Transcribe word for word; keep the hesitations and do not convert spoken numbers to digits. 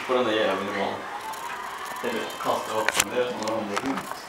på den där jäveln imorgon. Eller kasta upp den där som har